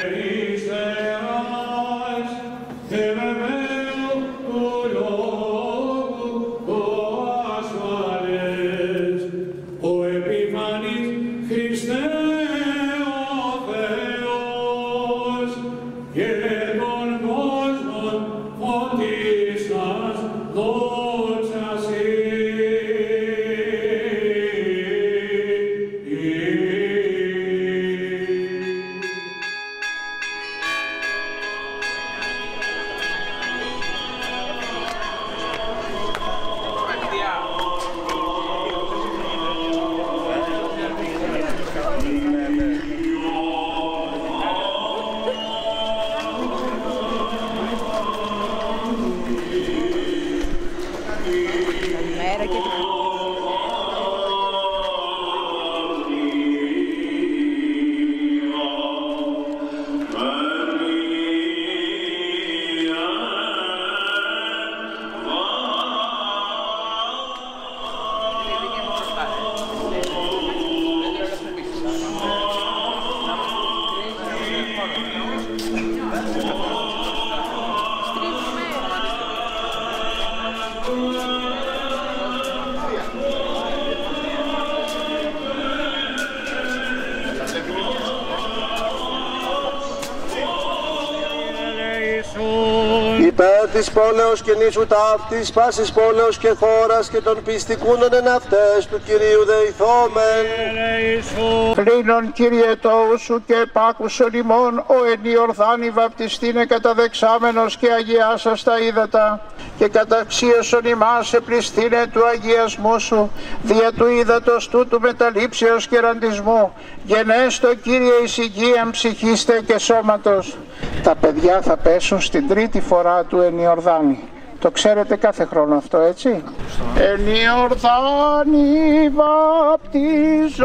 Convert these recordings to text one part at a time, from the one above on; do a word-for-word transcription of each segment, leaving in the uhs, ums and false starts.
Υπέρ της πόλεως και νήσου ταύτης, πάσης πόλεως και χώρας και των πιστικούνων εν αυτές του Κυρίου δεηθόμεν. Πλήνων Κύριε τόου σου και επάκουσον ημών, ο εν Ιορδάνη βαπτιστήνε καταδεξάμενος και αγιάσας τα ύδατα και καταξίωσον ημάς επληστήνε του αγιασμού σου, δια του ύδατος τούτου μεταλήψεως και ραντισμού, γενέστο Κύριε εις υγείαν ψυχήστε και σώματος. Τα παιδιά θα πέσουν στην τρίτη φορά του εν Ιορδάνη. Το ξέρετε κάθε χρόνο αυτό, έτσι. Εν Ιορδάνη βαπτιζόμενου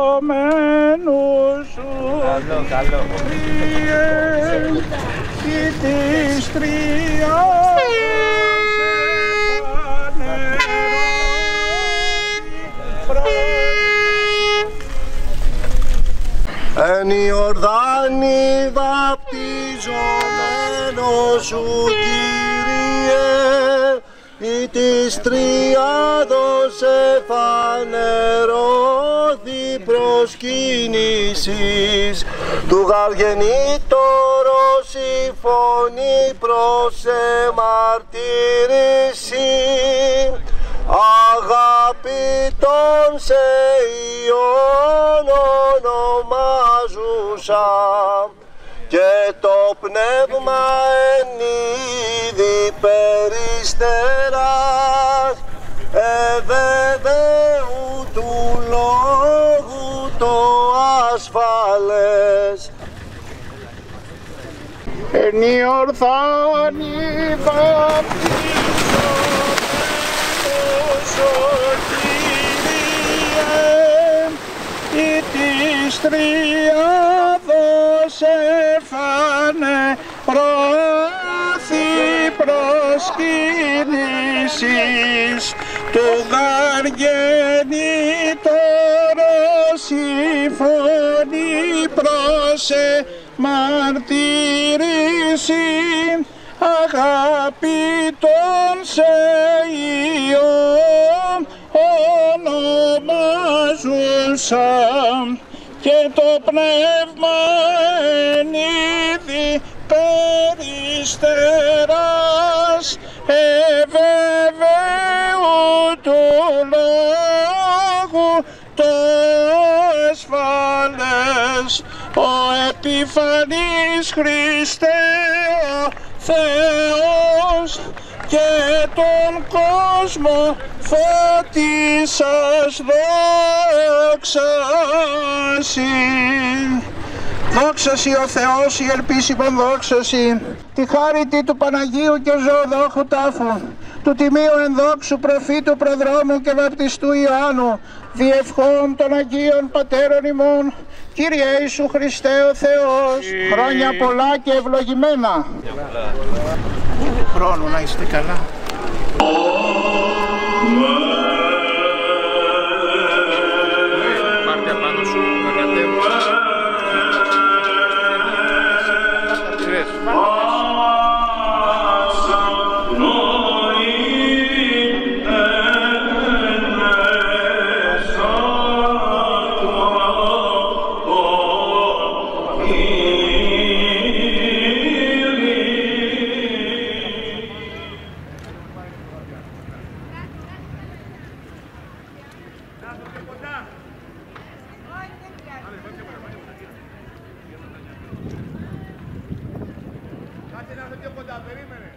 σου, καλό, καλό. Κύριε, και της τριάδος εν Ιορδάνη βαπτιζόμενος σου, Κύριε, ή της τριάδος εφανερώθη προσκύνησης του γαργενήτωρος η φωνή προς εμαρτύρηση, αγαπητών σε Υιόν ονομάζουσα, και το πνεύμα εν είδη περιστεράς εβεβαίου του λόγου το ασφαλές. Εν Ιορδάνη βαπτιζόμενος ο Κύριε, ή της τριάδος εφανερώθη προσκύνησης του γαργενήτωρος η φωνή προς εμαρτύρηση, αγαπητών σε Υιόν ονομάζουσα, και το πνεύμα εν είδη περιστεράς εβεβαίου του λόγου το ασφαλές. Ο επιφανής Χριστέ ο Θεός και τον κόσμο φώτισας δόξαση. Δόξαση ο Θεός, η ελπίσιμον δόξαση, τη χάρητη του Παναγίου και ζωοδόχου τάφου, του τιμίου ενδόξου προφήτου προδρόμου και βαπτιστού Ιωάννου, διευχών των Αγίων Πατέρων ημών, Κύριε Ιησού Χριστέ ο Θεός, χρόνια πολλά και ευλογημένα. Χρόνου να είστε καλά. Πάρτε απάνω σου, να κατέβω. Κοίτα, περίμενε.